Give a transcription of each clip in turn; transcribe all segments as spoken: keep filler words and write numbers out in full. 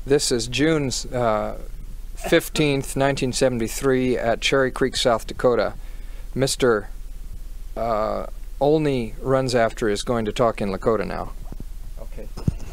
This is June uh, fifteenth, nineteen seventy-three at Cherry Creek, South Dakota. Mister Uh, Olney runs after is going to talk in Lakota now. Okay.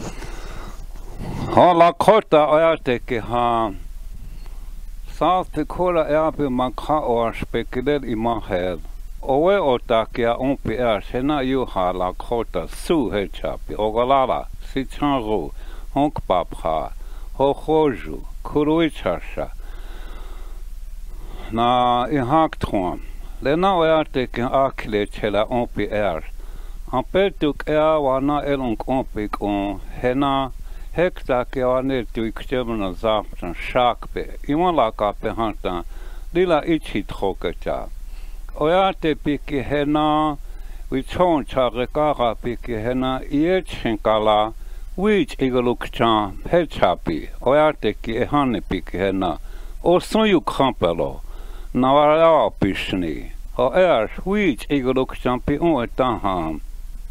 Ha Lakota ajateki ha South Dakota eapi makha o spekiler imahel. Owe otakia umpi er sena yu ha Lakota su hechapi ogalala sichanru honkpapha hohoju kuruichasha na ihaktron. Lena ojarteki akle chela umpi er. Ampetuk ea wana elunk umpik on hena hektakia wanetu ikjemna zaptan shakpe. Imalaka pehantan lila ichi troketa. Ojarte piki hena wichon charekara piki hena ietchinkala wich igalukchan pechapi. Ojarteki ehane piki hena osunyu krampelo. Navarra pishni. O er which igalukchan pi un etaham.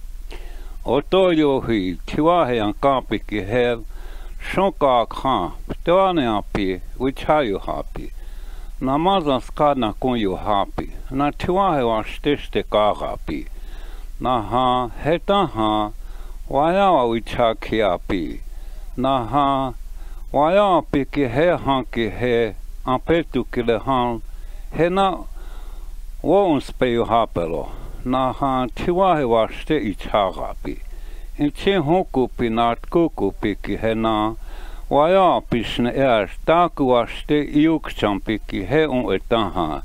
Oto yohi tiwahe an kapiki hel shonka khan ptoane api wichayu happy. Namazan skadna kun you happy. Na tiwahe wa steste karapi. Na ha heta ha wayawa wichaki api. Na ha waya piki he hanki he ampetu kile han hena wo un speyu hapelo. Na han tiwahe wa ste icharapi. In chen honku pinat kuku piki hena waya pishne er taku wa ste iuk champiki he un etaha.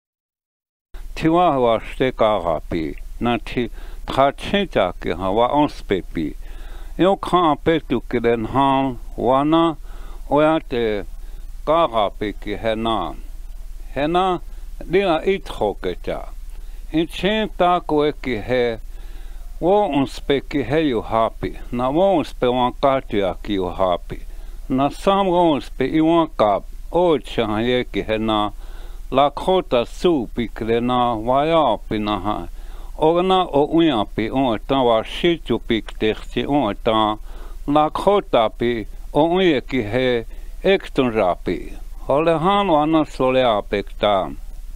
Tiwahe wa ste karapi. Na ti trachinta ki ha wa on spepi. Yo khan petu kilen han wana oyate karapi ki hena. Hena lila itroketa. In chen taku eki he wo un speki he you happy. Na wo un spe wan katia ki you happy. Na sam wo un spe iwan kap o chan eki he na Lakota su pikle na waya pinaha. Ogna o uya pi on etan wa shitu pik terti on etan Lakota pi o uya ki he ekton rapi. Holehan wana sole apekta.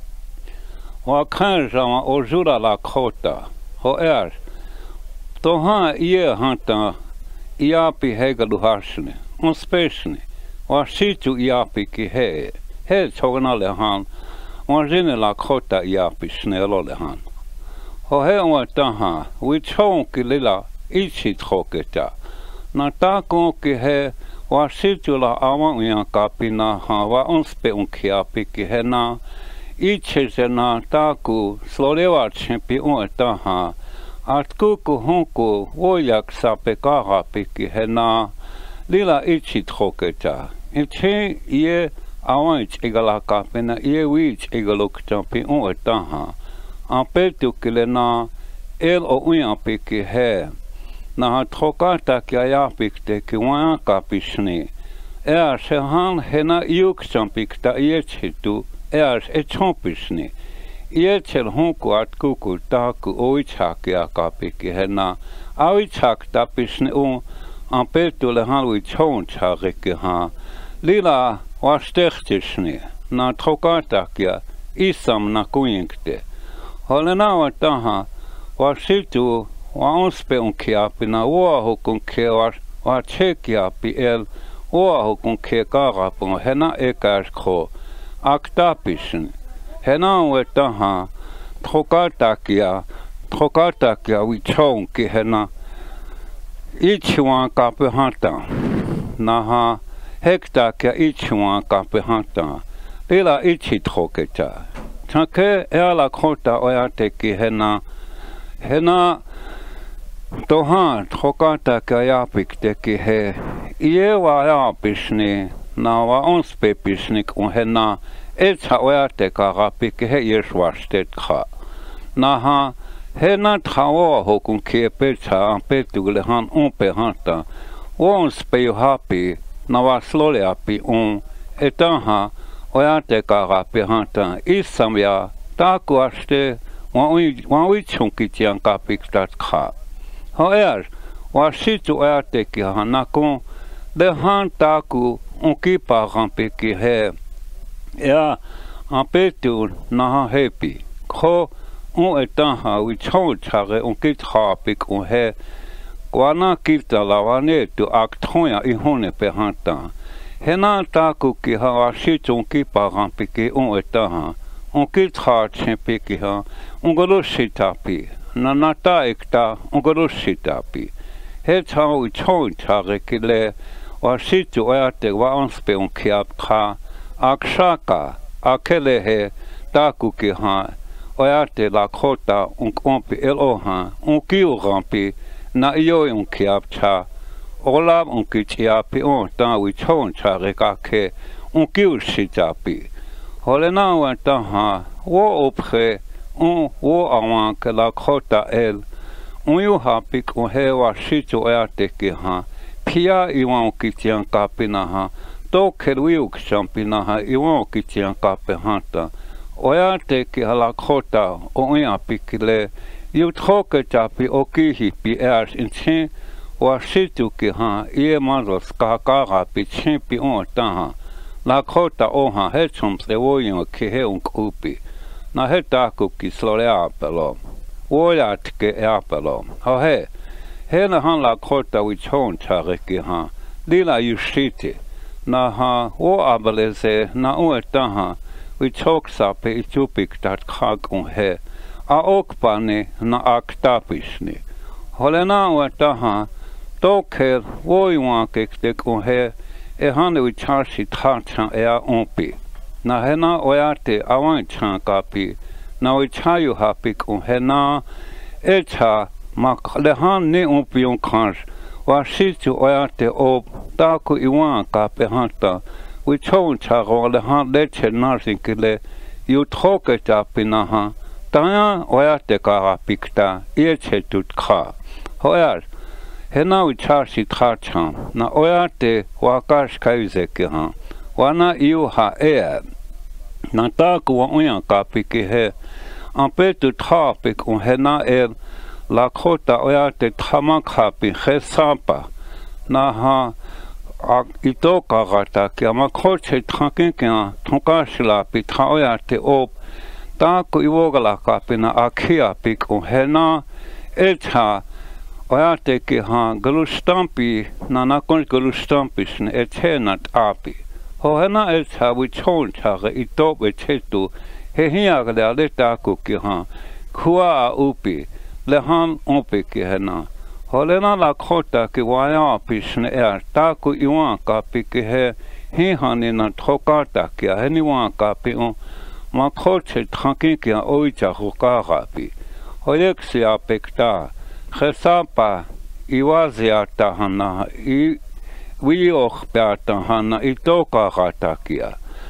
Wa kanjama o jura Lakota. Ho er. Toha ie hanta iapi hegalu harsne. On speshne. Wa shitu iapi ki he. He chogna lehan. Wa jine Lakota iapi snelo lehan. Ho he on taha. We chon ki lila ichi troketa. Na ta kon ki he. Wa shitu la awa uyan kapina ha. Wa on spe un kiapi ki he na. Ichi zena taku slolewa chimpi un taha. Atkuku honku woyak sape karapi ki he na. Lila ichi troketa. Ichi ie awan ich igala kapina ie wich igaluk champi un taha. Ampetu kile na el o uyan pi ki he. Na ha trokata ki ayapikte ki wan kapishni. Er shehan hena iuk champikta ie chitu. Er e chompishni. Ie chel honku atkuku taku oichaki akapiki hena. Awichak tapishni un ampetu lehan wi chon chariki ha. Lila washtechtishni. Na trokata kia isam na kuinkte. Holena wa taha washitu wa onspe un kiapi na ua hukun ke wa chekiapi el ua hukun ke karapun hena ekashko aktapishin. Hena we taha trokatakia trokatakia wi chon ki hena ichwan kapehanta. Naha hektakia ichwan kapehanta. Lila ichi troketa. Chanke ea Lakota oyateki hena hena toha trokata kayapik teki he ie wa yapishni na wa onspe pishnik un hena etsa oyateka rapik he yeshwashtet kha na ha hena trawo hokun kepetsa ampetugle han umpe hanta onspe happy na wa slole api un etaha oyateka rapi hanta isamya taku ashte wan wi chunki tian kapik tat kha. Ho er, wa shitu oyateki ha nakon le han taku on ki parampi ki he ya ampetu na happy ko on etaha wi chou chare on ki trapik on he kwana kifta lawane tu aktoya I hone pe hanta hena taku ki ha shi chon ki parampi ki on etaha on ki tra chempi ki ha on golo shitapi nanata ekta on golo shitapi he chau chou chare ki le wa shi tu ya te wa on spe on ki apka akshaka akele he taku ki ha oya te la kota un kompi el oha un ki o rampi na iyo un ki apcha ola un ki chiapi on ta wi chon chare ka ke un ki o shitapi hole na wa ta ha wo opre un wo awan ke la kota el un yu ha pik un he wa shi tu oya te ki ha pia I wan ki tian ka pina ha to kerwiu ki champina ha I wan ki tian ka pe hanta oya te ki hala kota o ia pikile yu troke tapi o ki hipi ers in chin wa shitu ki ha ie manros ka ka pi chin pi on ta ha la kota o ha he chums de wo yu ki he un kupi na he ta ku ki slore apelo wo ya ke apelo ha he he na han la kota wi chon chare ki ha lila yu shiti na ha wo abeleze na o ta ha we talk sape itupik dat khag on he a okpane na aktapisni holena wata ha to ker wo yuan ke te on he e han we charsi thacha e a onpi na hena oyate awan chan kapi na we chayu hapik on he na e cha mak le han ne onpi on khanj wa shitu oyate o ta ku iwan ka pe hanta we chon charo le han le chenarsin kile yu troke tapina ha tanya oya te kara pikta ie chetut kha hoyar hena we charsi tracha na oya te wakash kaize ke ha wana yu ha e na ta ku oya ka pike he en pe tu trapik on hena e la kota oya te thama kha pi khe sampa na ha ito karata ki ama khoche thanke kya thonka shila pi thaoya te op ta ko iwogala ka pina akhia pik o hena echa oya te ki ha galustampi nana kon galustampi sne echena api ho hena echa wi chon chaga ito be chetu he hiya ga le ta ko ki ha khua upi le han opi ki hena holena la kota ki waya pisne er ta ku iwan ka pi ki he hi hane na thoka ta ki he ni wan ka pi on ma khoche tranquille ki oi cha roka rapi holek se apekta khesa pa iwazia ta hana I wi och pa ta hana I to ka ta ki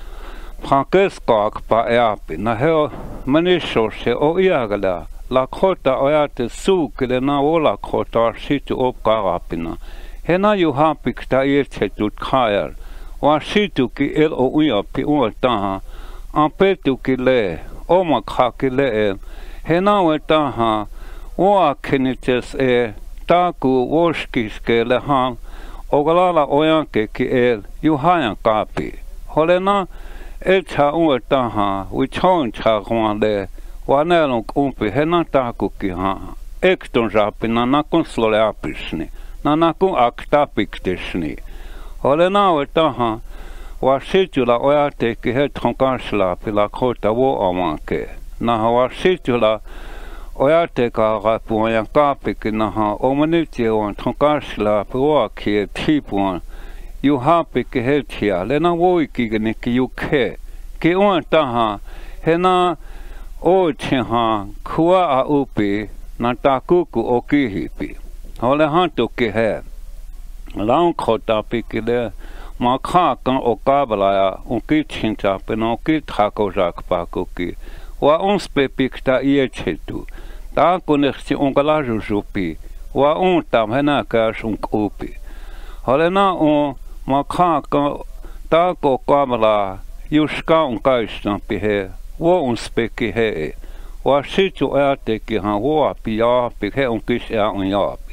frankes ka pa api na he manisho se o iagala la kota oya te su kele na ola kota shitu op karapina hena yu hapik ta ye chetut khair wa shitu ki el o uya pi o ta an petu ki le o ma kha ki le hena wa ta ha o akenites e ta ku woshkis ke le han ogalala oya ke ki el yu hayan kapi holena e cha o ta ha wi chon cha kwan le wana long umpi hena ta ku ki ha ekton japi na na kon slole apisni na na kon akta pikteshni holena wata ha wa shitula oya te ki he tronkanshla pila kota wo amanke na ha wa shitula oya te ka ga pu ya ka pik na ha o maniti on tronkanshla po ki tipon you ha pik he tia le na wo ki ne ki you ke ki on ta ha hena o chenha khua a upi na takuku o ki hipi hole han to ki he lang khota pi ki le ma kha kan o ka bala o ki chinta pe no ki thako jak pa ko ki wa on spe pikta ie chetu ta koneksi on kala jupi wa on tam hena ka shun upi hole na o ma kha kan ta ko ka bala yushka on ka istan pi he wo un speki he wa shitu ate ki ha wo api ya pi he un kis ya un ya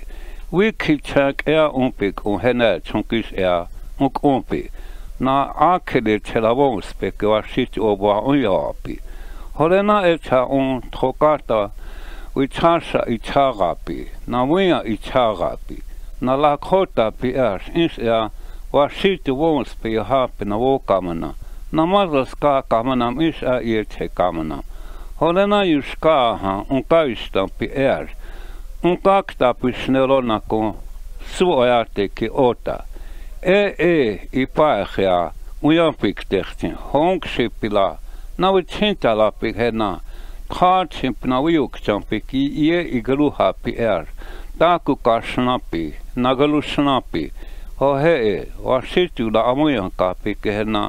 Wiki chak ea umpik un hene chunkis ea unk umpi. Na akele chelavon speke wa shit oba unyapi. Holena echa un trokata wichasha ichagapi. Na wia ichagapi. Na lakota pi ers ins ea wa shit won spe hapi na wokamana. Na mazlaska kamana is a irte kamana. Holena yuska ha un kaista pi ers. Un kakta pi snelona kon suojate ki ota. E e i paechea ujampik tehtiin honkshipila na vitsinta pik hena khaatsimp na viukchampik ie igluha pi er taku kasnapi nagalu snapi ho he e wasitula amujanka pik hena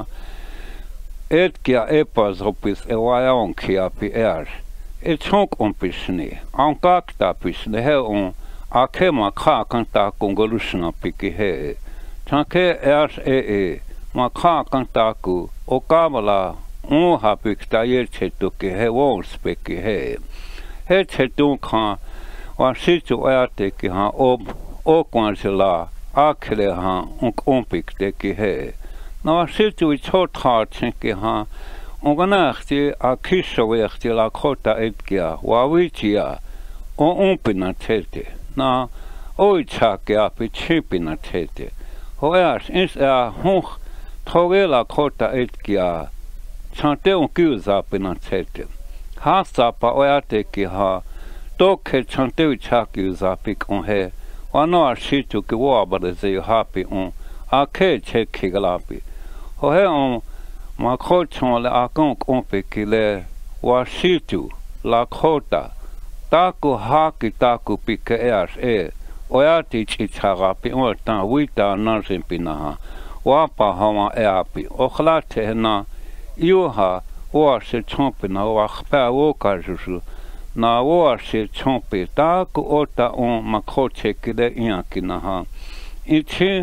etkia epazopis e vajonkia pi er et chonk ompisni an kakta pisne he on akema kha kanta kongolusna pik he Tanke ers e e, ma ka kantaku, o kamala, un hapik ta yer chetuki he won speki he. He chetun kan, wa situ ate ki han ob, o kwansela, akele han, unk umpik teki he. Na wa situ i chot hartsin ki han, unganachti a kisho wechti la kota etkia, wa wichia, o umpina tete. Na oichake api chipina tete. Hoias ins ea honch trogela kota etkia chante on kyuza pinatsete. Haasapa oateki ha toke chante uchakyuza pik on he. Wano ashitu ki wabadeze hapi on ake cheki galapi. Hohe on makochon le akon kompeki le washitu la kota taku haki taku pike eas e. Oati chichagapi ota wita narsimpinaha wapa hama eapi okhlate na yuha wa se chompina wa khpa wo kajusu na wa se chompi ta ku ota on makhoche kide yakinaha ichi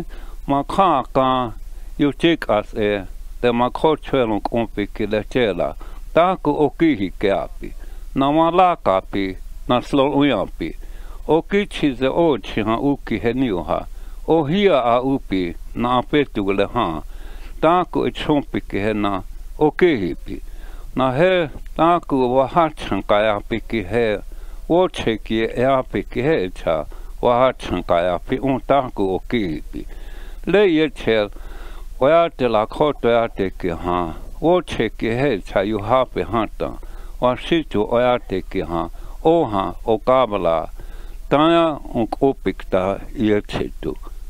makaka yutik as e de makhoche lon kompi kide tela ta ku okihi keapi na malaka pi na slo uyapi O kichize o chiha uki heniuha. O hia a upi na apetu le ha. Taku e chompi ki hena o kehipi. Na he taku wahachan kaya piki he. Woche ki e api ki he cha wahachan kaya pi un taku o kehipi. Le ye chel oate la koto ate ki ha. Woche ki he cha yu hapi hata. Wasitu oate ki ha. Oha o kabala. Taya on kopikta ilchetu.